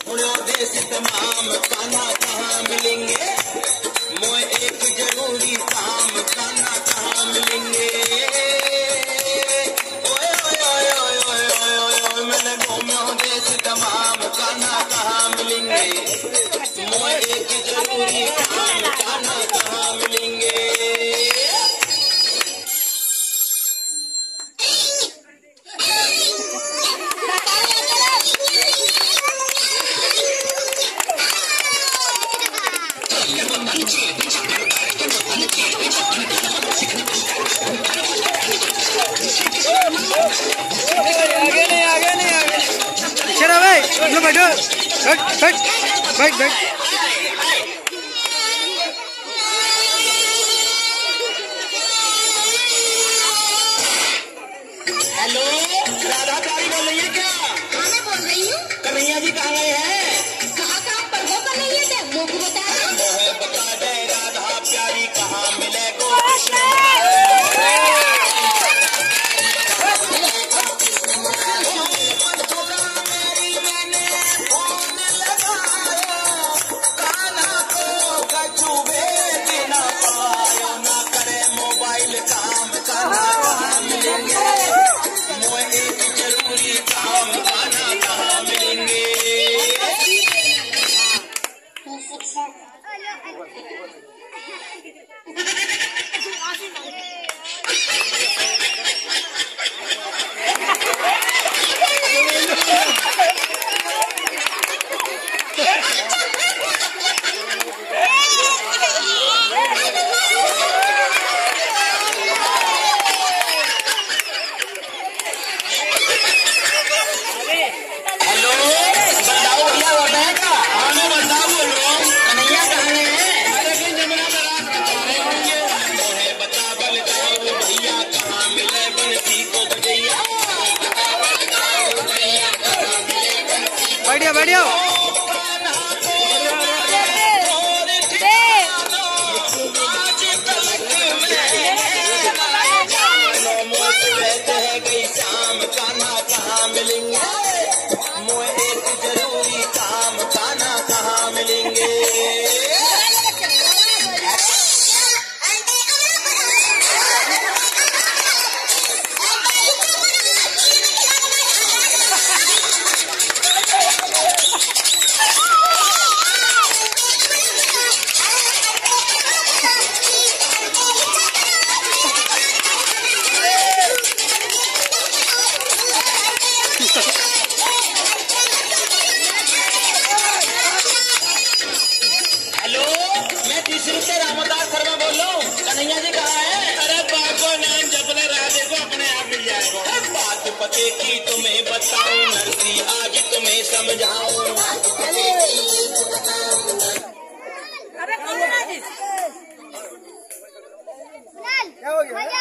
देश तमाम खाना कहाँ मिलेंगे, मोए एक जरूरी काम खाना कहाँ मिलेंगे। ओए ओए ओए ओए ओए ओए ओए मैंने घूमो देश तमाम खाना कहाँ मिलेंगे, मोए एक जरूरी काम खाना कहाँ मिलेंगे। बैठ। हेलो, राधा प्यारी बोल रही है क्या? हाँ मैं बोल रही हूँ। कन्हैया जी कहाँ गए हैं? कहाँ पर वो कन्हैया थे, वो भी बता दो। मोहे बता दे राधा प्यारी कहाँ मिले को। बढ़िया शाम खाना कहाँ मिलेंगे, मोए एक जरूरी काम खाना कहाँ मिलेंगे। हेलो, मैं तीसरी से रामदास शर्मा बोल रहा हूँ। कन्हैया जी कहाँ है? अरे बाबू नाम जपने राधे को अपने आप मिल जाएगा। बात पते की तुम्हें बताऊं नरसी, आज तुम्हें समझाऊं। क्या हो गया?